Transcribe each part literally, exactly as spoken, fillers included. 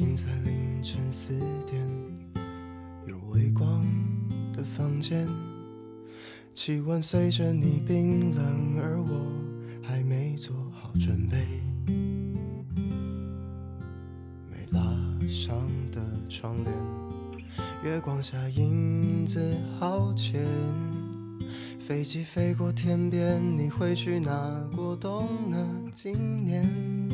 醒在凌晨四点，有微光的房间，气温随着你冰冷，而我还没做好准备。没拉上的窗帘，月光下影子好浅。飞机飞过天边，你会去哪过冬呢？今年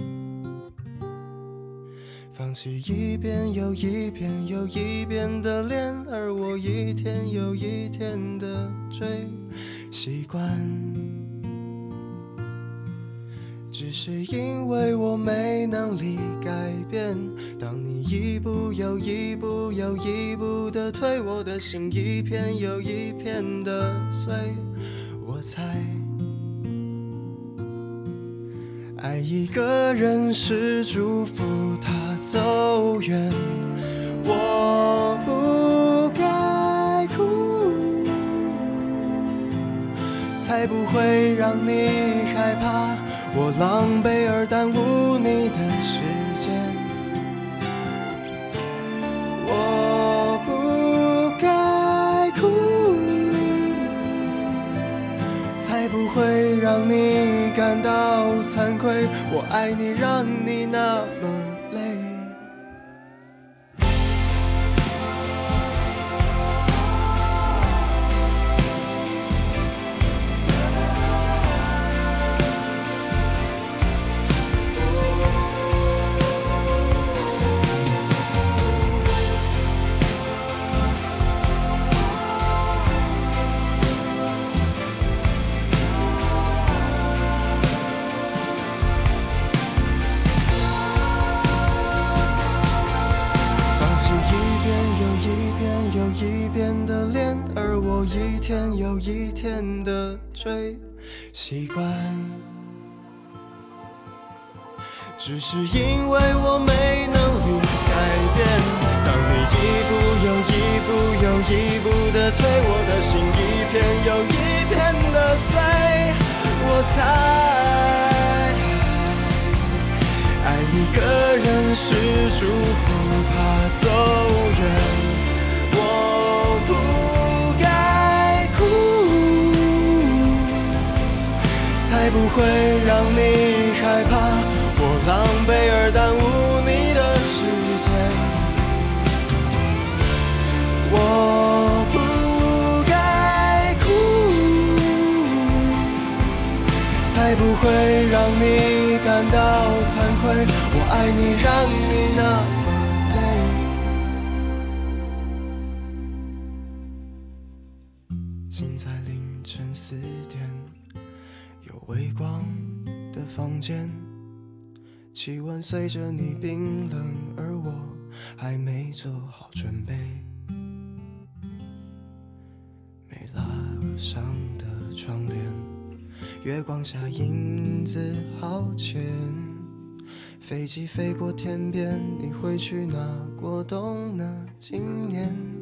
放弃一遍又一遍又一遍的恋，而我一天又一天的追，习惯只是因为我没能力改变。当你一步又一步又一步的推，我的心一片又一片的碎，我猜爱一个人是祝福他走远，我不该哭，才不会让你害怕我狼狈而耽误你的时间。我不该哭，才不会让你感到惭愧，我爱你让你那么累。一遍的恋，而我一天又一天的追，习惯只是因为我没能力改变。当你一步又一步又一步的推，我的心一片又一片的碎，我猜爱一个人是祝福他走远，我不该哭，才不会让你害怕我狼狈而耽误你的时间。我不该哭，才不会让你感到惭愧，我爱你让你那么累。醒在凌晨四点，有微光的房间，气温随着你冰冷，而我还没做好准备。没拉上的窗帘，月光下影子好浅。飞机飞过天边，你会去哪过冬呢？今年